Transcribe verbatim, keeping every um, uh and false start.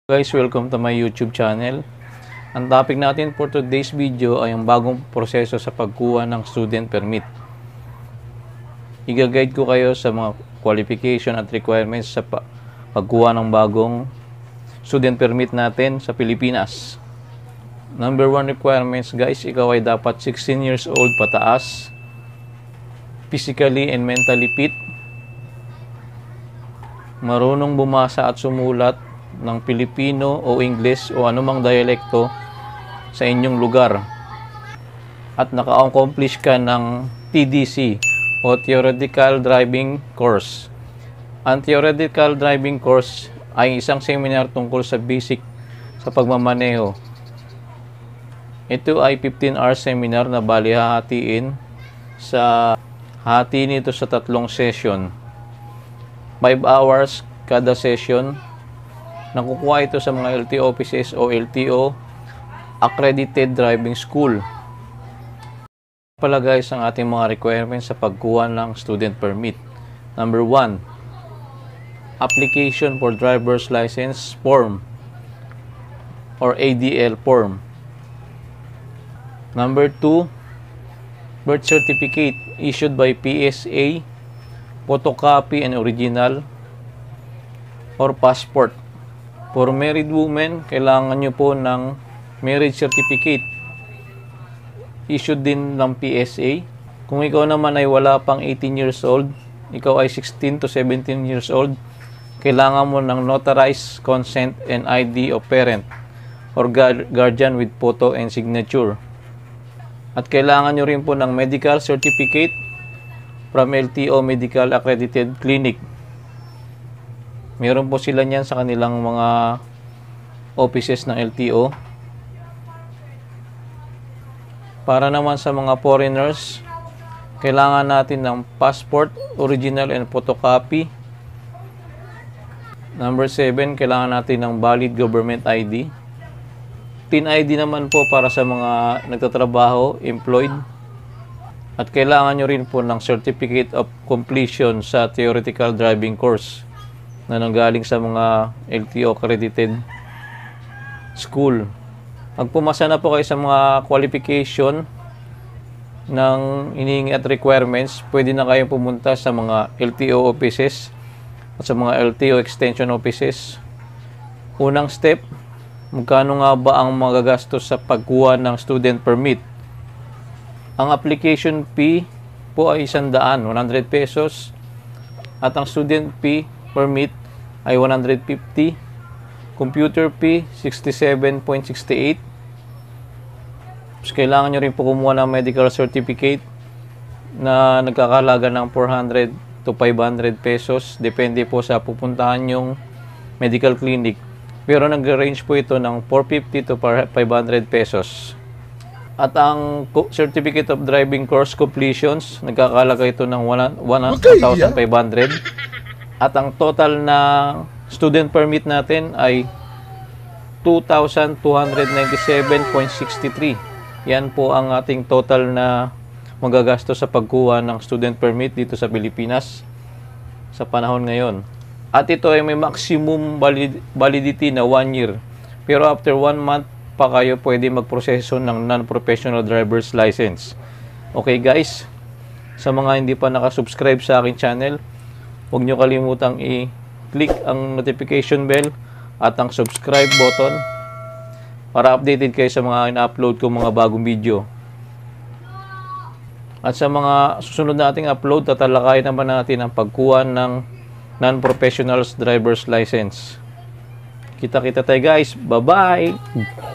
Guys, welcome to my YouTube channel. Ang topic natin for today's video ay ang bagong proseso sa pagkuha ng student permit. Iga-guide ko kayo sa mga qualification at requirements sa pagkuha ng bagong student permit natin sa Pilipinas. Number one requirements, guys, ikaw ay dapat sixteen years old pataas, physically and mentally fit, marunong bumasa at sumulat ng Pilipino o English o anumang dialekto sa inyong lugar, at naka-accomplish ka ng T D C o Theoretical Driving Course. Ang Theoretical Driving Course ay isang seminar tungkol sa basic sa pagmamaneho. Ito ay fifteen hour seminar na bali hahatiin sa hati nito sa tatlong session, five hours kada session. Nakukuha ito sa mga L T O offices o L T O accredited driving school. Pala guys, ang ating mga requirements sa pagkuha ng student permit. Number one, application for driver's license form or A D L form. Number two, birth certificate issued by P S A, photocopy and original, or passport. For married women, kailangan nyo po ng marriage certificate issued din ng P S A. Kung ikaw naman ay wala pang eighteen years old, ikaw ay sixteen to seventeen years old, kailangan mo ng notarized consent and I D of parent or guardian with photo and signature. At kailangan nyo rin po ng medical certificate from L T O Medical Accredited Clinic. Meron po sila niyan sa kanilang mga offices ng L T O. Para naman sa mga foreigners, kailangan natin ng passport, original and photocopy. Number seven, kailangan natin ng valid government I D. Tin I D naman po para sa mga nagtatrabaho, employed. At kailangan nyo rin po ng certificate of completion sa theoretical driving course na nanggaling sa mga L T O accredited school. Pag pumasa na po kayo sa mga qualification ng hinihingi at requirements, pwede na kayong pumunta sa mga L T O offices at sa mga L T O extension offices. Unang step, magkano nga ba ang magagastos sa pagkuha ng student permit? Ang application fee po ay one hundred pesos at ang student fee permit ay one hundred fifty, computer fee sixty-seven point six eight. So, kailangan nyo rin po kumuha ng medical certificate na nagkakalaga ng four hundred to five hundred pesos, depende po sa pupuntahan yung medical clinic, pero nag-range po ito ng four fifty to five hundred pesos. At ang certificate of driving course completions, nagkakalaga ito ng one thousand five hundred. At ang total na student permit natin ay two thousand two hundred ninety-seven point six three. Yan po ang ating total na magagastos sa pagkuha ng student permit dito sa Pilipinas sa panahon ngayon. At ito ay may maximum valid validity na one year. Pero after one month pa kayo pwede magproseso ng non-professional driver's license. Okay guys, sa mga hindi pa nakasubscribe sa aking channel, huwag nyo kalimutang i-click ang notification bell at ang subscribe button para updated kayo sa mga ina-upload ko mga bagong video. At sa mga susunod na ating upload, tatalakayin naman natin ang pagkuha ng non-professional driver's license. Kita-kita tayo guys. Bye-bye!